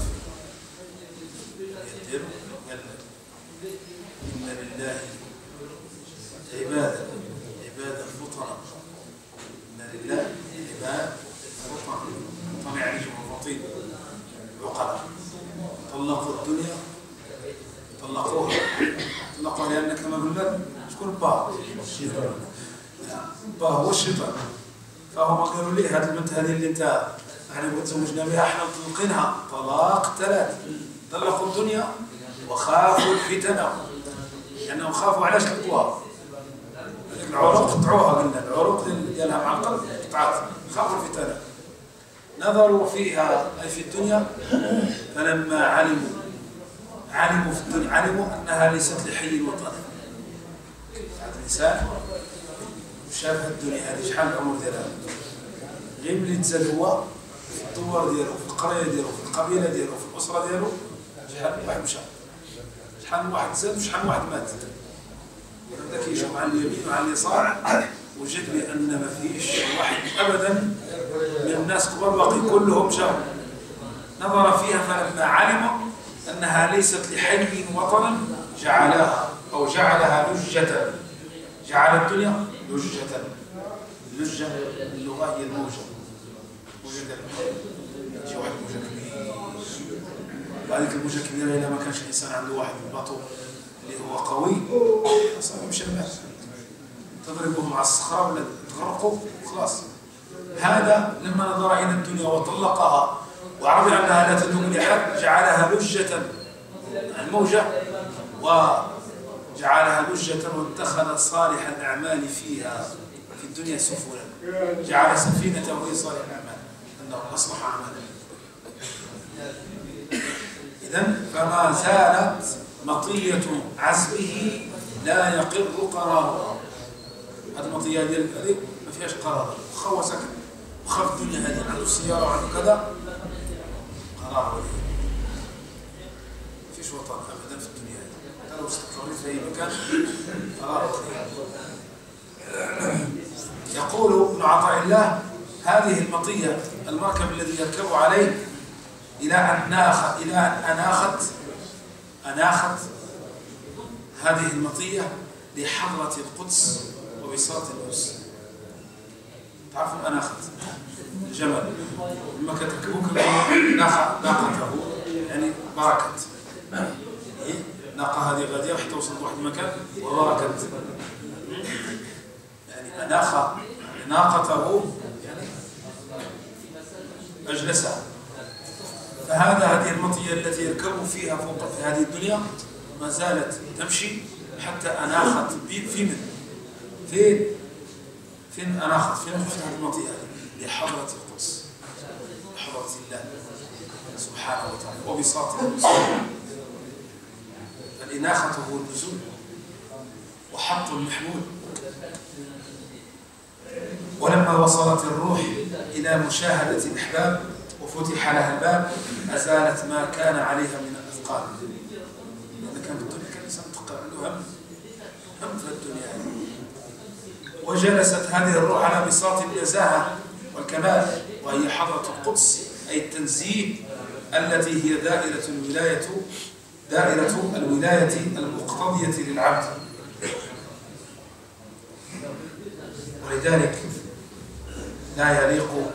يدير إن لله عبادا عبادا فطنا. إن لله عباد فطنا. فطن يعني جمع فطين عقلاء. طلقوا الدنيا طلقوها طلقوها لأن كما قلنا شكون با؟ با هو الشيطان. فهم قالوا لي هذه البنت هذه اللي انت احنا تزوجنا بها احنا مطلقينها طلاق ثلاث. طلقوا الدنيا وخافوا الفتن لأنهم خافوا علاش طلقوها. العروق قطعوها قلنا العروق ديالها مع القلب قطعت خافوا الفتن. نظروا فيها أي في الدنيا فلما علموا علموا في الدنيا علموا أنها ليست لحي الوطن. هذا الإنسان شاف الدنيا هذه شحال العمر ديالها غير ملي تزاد هو في الدوار ديالو في القرية ديالو في القبيلة ديالو في الأسرة ديالو شحال واحد مشى شحال واحد زاد وشحال واحد مات. هذا كيشوف على اليمين وعلى اليسار وجد بأن ما فيش واحد أبدا من الناس كبار باقي كلهم شافوا. نظر فيها فلما علم أنها ليست لحي وطنا جعلها أو جعلها لجة. جعل الدنيا لجة. لجة اللغة هي الموجة. موجة يجي واحد موجة كبير. هذيك الموجة كبيرة إذا ما كانش الإنسان عنده واحد الباطو اللي هو قوي صار يمشي الماء تضربه مع الصخرة ولا تغرقه خلاص. هذا لما نظر إلى الدنيا وطلقها وعرف أنها لا تدوم لأحد جعلها لجة الموجة وجعلها لجة واتخذ صالح الأعمال فيها في الدنيا سفلا، جعل سفينته هي صالح الأعمال أنه أصلح عمله. إذن فما زالت مطية عزمه لا يقر قراره. هذه المطية هذه ما فيهاش قرار، خوسك وخاف الدنيا هذه، عنده سيارة وعنده كذا، قرار ما فيش وطن أبدا في الدنيا هذه، لو استقريت في أي مكان قرار. يقول ابن عطاء الله: هذه المطية المركب الذي يركب عليه إلى أن ناخ إلى أن أناخت أناخت هذه المطية لحضرة القدس وبساط القدس. تعرفوا أناخت الجمل لما كتركبوك ناقته يعني بركت، ناقة هذه غادية حتى وصلت لواحد المكان وبركت، يعني أناخ ناقته يعني أجلسها. فهذا هذه المطية التي يركب فيها فوق في هذه الدنيا ما زالت تمشي حتى أناخت في من فين فين أناخت فين في هذه المطية لحضرة القدس، لحضرة الله سبحانه وتعالى وبساط القدس. فالإناخة هو النزول وحط المحمول. ولما وصلت الروح إلى مشاهدة الأحباب وفتح لها الباب أزالت ما كان عليها من الأثقال. لأن كان الدنيا كان الإنسان عنده هم هم في الدنيا. وجلست هذه الروح على بساط النزاهة والكمال وهي حضرة القدس، أي التنزيه التي هي دائرة الولاية دائرة الولاية المقتضية للعبد. ولذلك لا يليق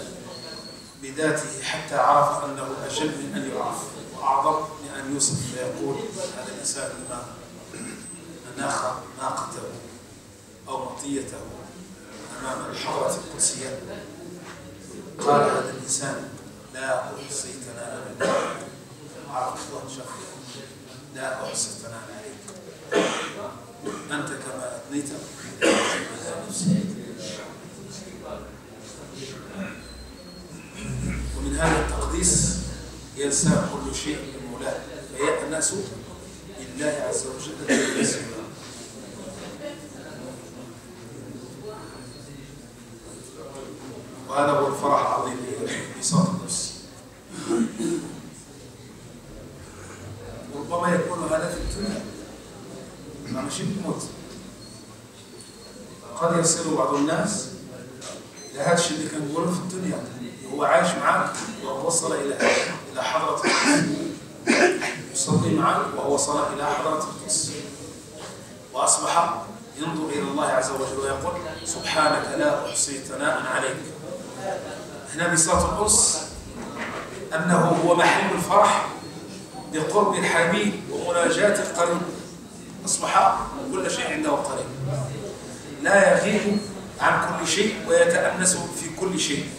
بذاته حتى عرف أنه أجل من أن يعرف وأعظم من أن يوصف. فيقول هذا الإنسان لما أناخ ناقته أو مطيته أمام الحضرة القدسية قال هذا الإنسان: لا أحصي ثناء عليك. عرف الله شخص لا أحصي ثناء عليك، أنت كما أثنيت على نفسك. ومن هذا التقديس ينسى كل شيء لمولاه فيأنس بالله عز وجل. وهذا هو الفرح العظيم بساط النفس. وربما يكون هذا في الدنيا ماشي بالموت. قد يصل بعض الناس إلى هذا الشيء اللي كنقوله في الدنيا، هو عايش معك وهو وصل إلى إلى حضرة القدس، يصلي معك وهو وصل إلى حضرة القدس، وأصبح ينظر إلى الله عز وجل ويقول: سبحانك لا أحصي ثناء عليك. هنا بساط القدس أنه هو محل الفرح بقرب الحبيب ومناجاة القريب، أصبح كل شيء عنده قريب، لا يغيب عن كل شيء ويتأنس في كل شيء.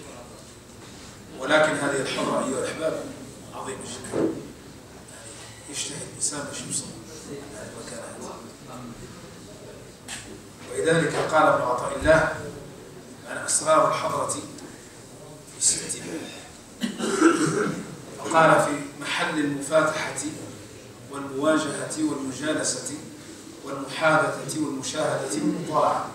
ولكن هذه الحضرة أيها الأحباب عظيمة جدا، يعني يجتهد الإنسان باش يوصل هذا المكان هذا. ولذلك قال ابن عطاء الله عن أسرار الحضرة في ست فقال: في محل المفاتحة والمواجهة والمجالسة والمحادثة والمشاهدة والمطالعة.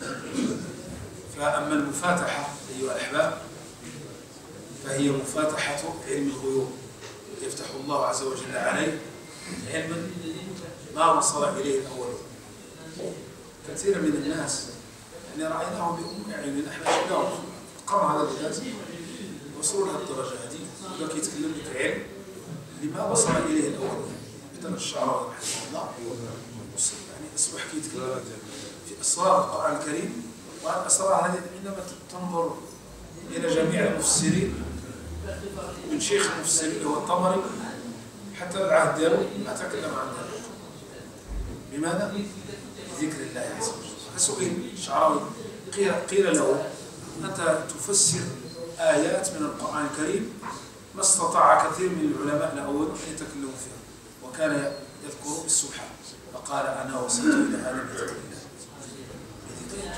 فأما المفاتحة أيها الأحباب فهي مفاتحة علم الغيوب، يفتح الله عز وجل عليه علما ما وصل إليه الأولون. كثير من الناس يعني رأيناهم بأم أعيننا، احنا شفناهم قرن هذا الجهاز وصلوا لها الدرجة هذه، ولا يتكلم لك علم لما وصل إليه الأولون. مثل الشعراوي رحمه الله يعني أصبح يتكلم في أسرار القرآن الكريم، والأسرار هذه عندما تنظر إلى جميع المفسرين من شيخ المفسرين هو الطبري حتى العهد ديالو ما تكلم عن ذلك. لماذا؟ ذكر الله عز وجل. فسئل الشعراوي قيل, قيل له: أنت تفسر آيات من القرآن الكريم ما استطاع كثير من العلماء الأول أن يتكلموا فيها، وكان يذكر بالسبحان. فقال: أنا وصلت إلى هذا بذكر الله.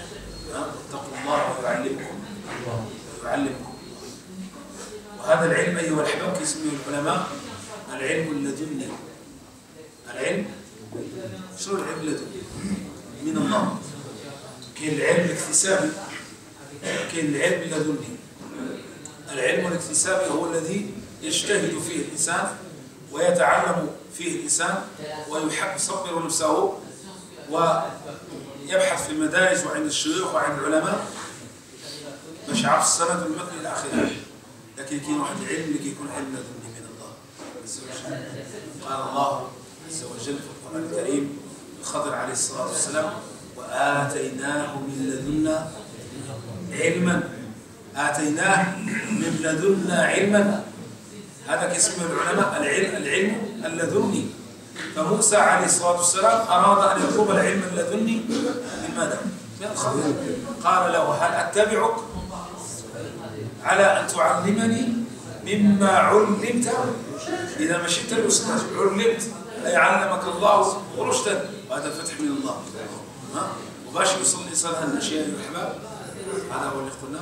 اتقوا الله ويعلمكم ويعلمكم. وهذا العلم أيها الأحباب يسميه العلماء العلم اللدني. العلم شو العلم اللدني؟ من الله. كاين العلم الاكتسابي، كاين العلم اللدني. العلم الاكتسابي هو الذي يجتهد فيه الإنسان ويتعلم فيه الإنسان ويحب يصبر نفسه ويبحث في المدارس وعند الشيوخ وعند العلماء باش يعرف السند والمتن إلى آخره. لكن كاين واحد العلم اللي كيكون علم لدني من الله عز وجل. قال الله عز وجل في القرآن الكريم الخضر عليه الصلاة والسلام: وآتيناه من لدنا علما. آتيناه من لدنا علما. هذا كيسميه العلماء العلم العلم اللدني. فموسى عليه الصلاة والسلام أراد أن يطلب العلم اللدني من ماذا؟ من الخضر. قال له: هل أتبعك على أن تعلمني مما علمت؟ إذا ما شئت الأستاذ علمت أي علمك الله رشدا، وهذا فتح من الله. ها؟ وباش يوصل الإنسان هذه الأشياء يا أحباب، هذا هو اللي قلنا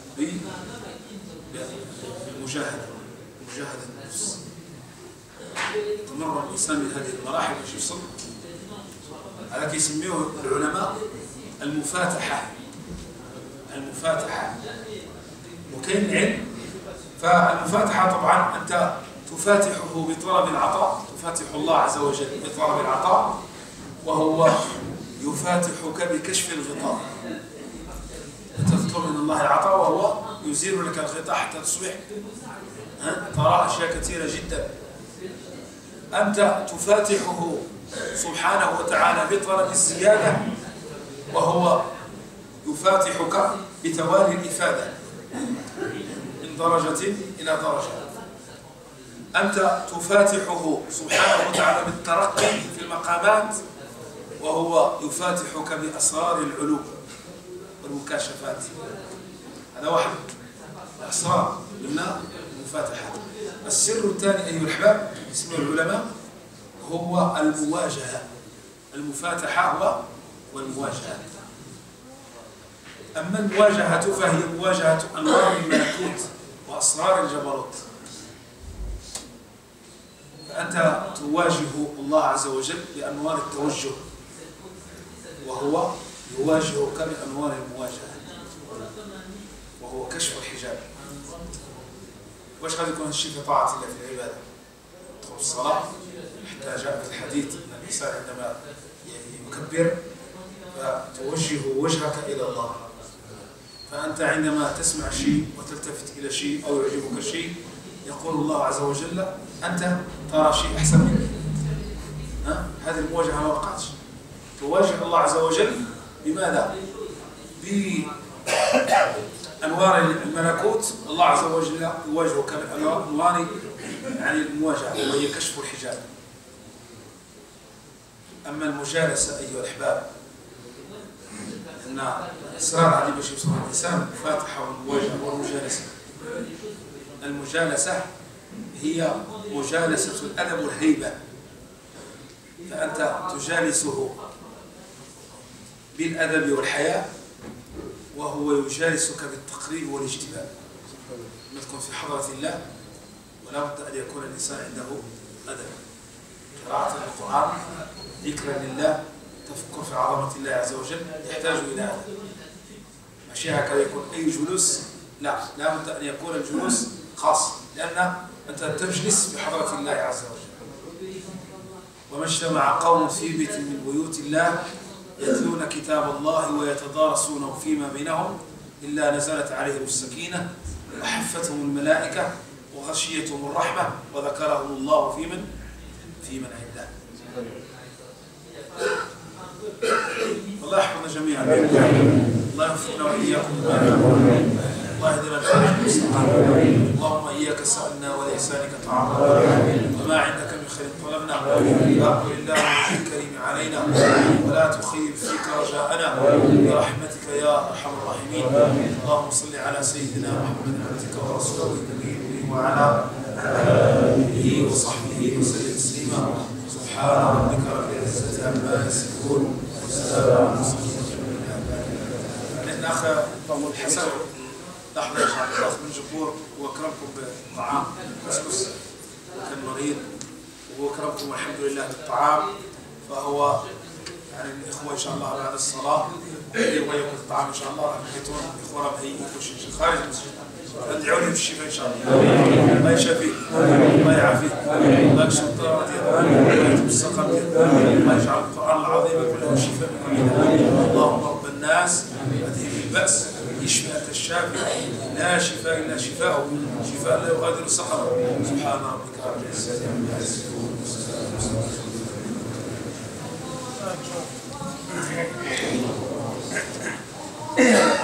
بالمجاهدة، مجاهدة النفس. تمر الإنسان من هذه المراحل باش يوصل. هذا كيسميوه العلماء المفاتحة. المفاتحة. وكاين العلم، فالمفاتحة طبعا أنت تفاتحه بطلب العطاء، تفاتح الله عز وجل بطلب العطاء، وهو يفاتحك بكشف الغطاء. تذكر من الله العطاء وهو يزيل لك الغطاء حتى تصبح ترى أشياء كثيرة جدا. أنت تفاتحه سبحانه وتعالى بطلب الزيادة، وهو يفاتحك بتوالي الإفادة من درجة إلى درجة. أنت تفاتحه سبحانه وتعالى بالترقي في المقامات، وهو يفاتحك بأسرار العلوم والمكاشفات. هذا واحد أسرار قلنا المفاتحة. السر الثاني أيها الأحباب اسمه العلماء هو المواجهة. المفاتحة هو والمواجهة. أما المواجهة فهي مواجهة أنوار الملكوت وأسرار الجبروت. فأنت تواجه الله عز وجل بأنوار التوجه، وهو يواجهك بأنوار المواجهة، وهو كشف الحجاب. واش غادي يكون الشيء في طاعة الله في العبادة؟ تدخل الصلاة حتى جاء في الحديث أن الإنسان عندما يكبر فتوجه وجهك إلى الله. فأنت عندما تسمع شيء وتلتفت إلى شيء أو يعجبك شيء يقول الله عز وجل أنت ترى شيء أحسن منك. ها؟ هذه المواجهة ما وقعتش. تواجه الله عز وجل بماذا؟ بأنوار الملكوت. الله عز وجل يواجهك بأنوار يعني المواجهة وهي كشف الحجاب. أما المجالسة أيها الأحباب أن إصرار عليه باش يوصل الإنسان فاتحة والمواجهة والمجالسة. المجالسة هي مجالسة الأدب والهيبة. فأنت تجالسه بالأدب والحياء، وهو يجالسك بالتقريب والاجتباء. لما تكون في حضرة الله ولا بد أن يكون الإنسان عنده أدب. قراءة القرآن، ذكرا لله، تفكر في عظمة الله عز وجل يحتاج إلى أدب. ماشي هكذا يكون أي جلوس، لا، لا بد أن يكون الجلوس خاص، لأن أنت تجلس في حضرة الله عز وجل. وما اجتمع قوم في بيت من بيوت الله يتلون كتاب الله ويتدارسونه فيما بينهم إلا نزلت عليهم السكينة وحفتهم الملائكة وغشيتهم الرحمة وذكرهم الله في من في من عنده. الله يحفظنا جميعا. الله يوفقنا وإياكم. الله يهدنا الطريق المستقيم. اللهم إياك سألنا ولإحسانك تعرضنا، وما عندك من خير طلبنا. بارك الله الكريم علينا ولا تخيب فيك رجاءنا برحمتك يا أرحم الراحمين. اللهم صل على سيدنا محمد عبدك ورسولك النبي وعلى آله وصحبه وسلم تسليما. سبحان ربك رب العزة عما يصفون وسلام على المرسلين. حسن لحظة إن شاء الله. الأخ بن جبور وأكرمكم بالطعام كسكس، كان مريض وأكرمكم الحمد لله بالطعام، فهو يعني الإخوة إن شاء الله بعد الصلاة يغيروا الطعام إن شاء الله. بيتون إخوة مهيئين كل شيء خارج المسجد، ادعوا لي بالشفاء إن شاء الله. الله يشافيك، الله يعافيك، الله يكشف الضرر ديالك، الله يكتب السقم ديالك، الله يجعل القرآن العظيم كله شفاء من كل داء. اللهم رب الناس أذهب البأس اشف أنت الشافي، لا شفاء إلا شفاءه، شفاء لا يغادر سقما. سبحان ربك رب العزة عما يصفون.